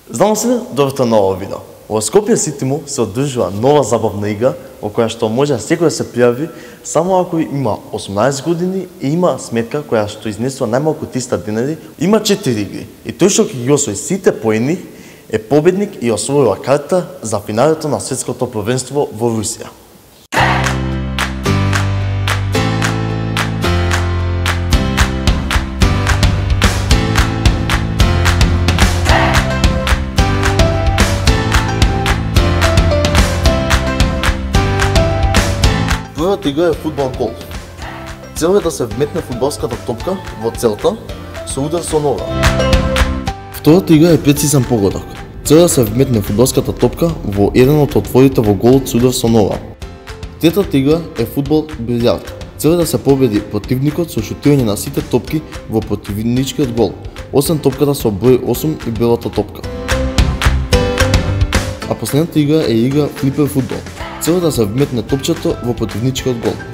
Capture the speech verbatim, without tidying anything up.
Знамо се, доброто на ово видео. Во Скопје Сити Мол се одржува нова забавна игра во која што може секој да се пријави само ако има осумнаесет години и има сметка која што изнесува најмалку триста динари. Има четири игри и тој што ќе ги освои сите поени е победник и освоила карта за финалето на светското првенство во Русија. Првата игра е фудбал гол. Цел е да се вметне фудбалската топка во целта со удар со нога. Втората игра е прецизен погодак. Цел е да се вметне фудбалската топка во еден од отворите во голот со удар со нога. Третата игра е фудбал билјард. Цел е да се победи противникот со шутирање на сите топки во противничкиот гол, освен топката со број осум и белата топка. А последната игра е игра флипер фудбал. Цел е да се вметне топчето во противничкиот гол.